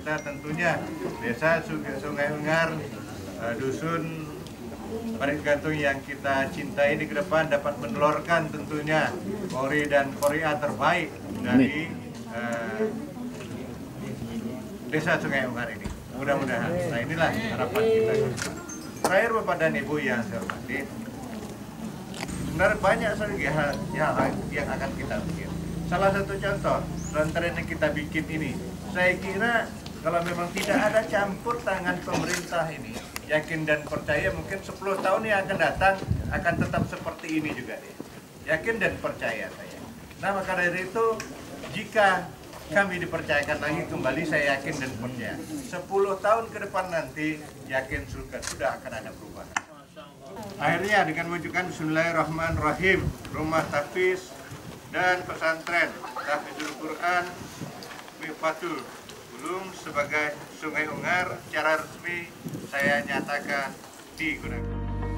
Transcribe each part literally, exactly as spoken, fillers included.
kita tentunya Desa Sungai Ungar, uh, Dusun Parit Gantung yang kita cintai ini ke depan dapat menelurkan tentunya Polri dan Polria terbaik dari uh, Desa Sungai Ungar ini. Mudah-mudahan. Nah inilah harapan kita. Terakhir Bapak dan Ibu yang saya hormati, sebenarnya banyak sekali hal yang akan kita bikin. Salah satu contoh, lantaran yang kita bikin ini, saya kira kalau memang tidak ada campur tangan pemerintah ini, yakin dan percaya mungkin sepuluh tahun yang akan datang akan tetap seperti ini juga deh. Yakin dan percaya saya. Nah maka dari itu, jika kami dipercayakan lagi kembali, saya yakin dan percaya sepuluh tahun ke depan nanti yakin sudah, sudah akan ada perubahan. Akhirnya dengan wujudkan Bismillahirrahmanirrahim, rumah tahfiz dan pesantren Tahfizul Quran Mifatul Ulum sebagai Sungai Ungar secara resmi saya nyatakan digunakan.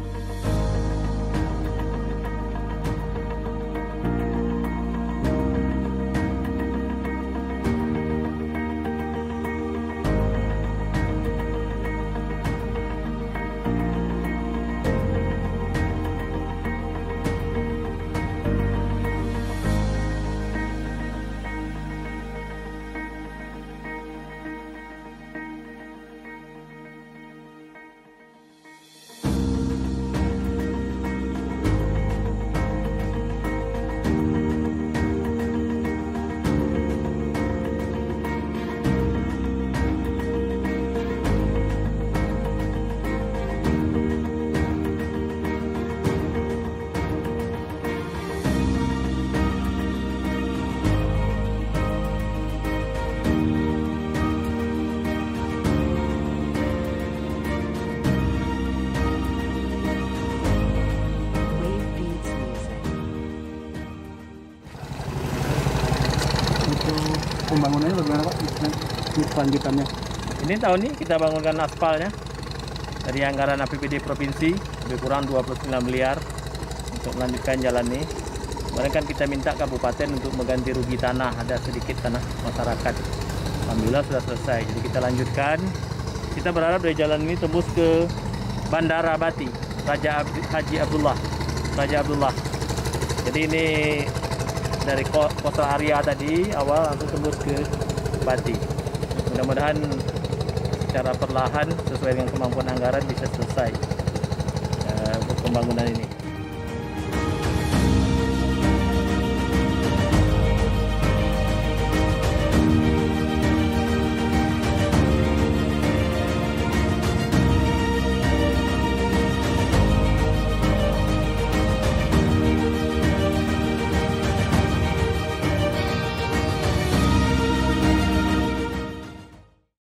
Pembangunannya bagaimana Pak? Kelanjutannya? Ini tahun ini kita bangunkan aspalnya dari anggaran A P B D Provinsi lebih kurang dua puluh sembilan miliar untuk melanjutkan jalan ini. Kemarin kan kita minta kabupaten untuk mengganti rugi tanah, ada sedikit tanah masyarakat. Alhamdulillah sudah selesai, jadi kita lanjutkan. Kita berharap dari jalan ini tembus ke Bandara Bati, Raja Ab Haji Abdullah, Raja Abdullah. Jadi ini dari Kota Arya tadi awal langsung tembus ke Bati. Mudah-mudahan secara perlahan sesuai dengan kemampuan anggaran bisa selesai uh, pembangunan ini.